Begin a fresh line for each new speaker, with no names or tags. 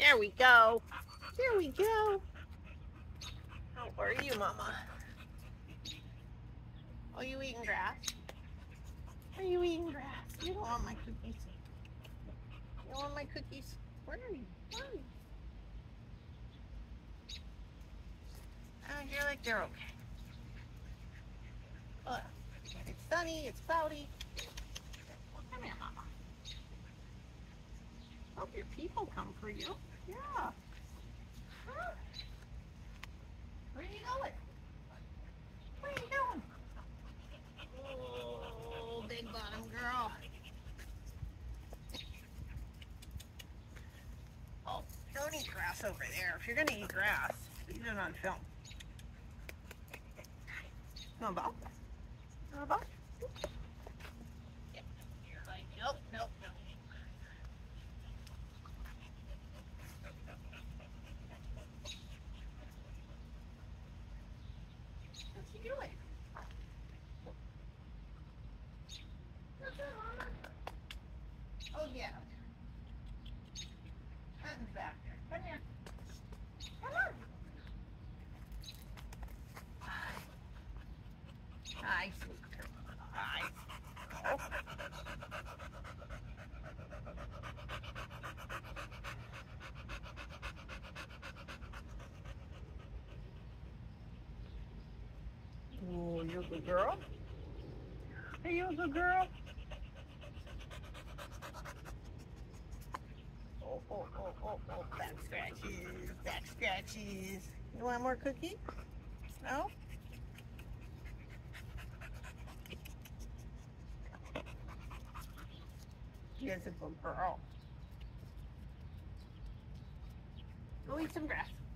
There we go. There we go. How are you, Mama? Are you eating grass? Are you eating grass? You don't want my cookies. You don't want my cookies? Where are you? Where are you? You're like they're okay. Look, it's sunny, it's cloudy. Come here, Mama. Hope your people come for you. Yeah. Huh? Where are you going? Where are you going? Oh, big bottom girl. Oh, don't eat grass over there. If you're gonna eat grass, eat it on film. No, Bob? No, Bob? Yep. You're like, nope, nope, nope. What's he doing? What's that, Mama? Oh, yeah. Nothing's back there. Come here. Come on. Hi, sweet girl. Hi. Oh. Oh, you're a good girl. Are you a good girl? Oh, back scratches, back scratches. You want more cookie? No? You're a good girl. Go eat some grass.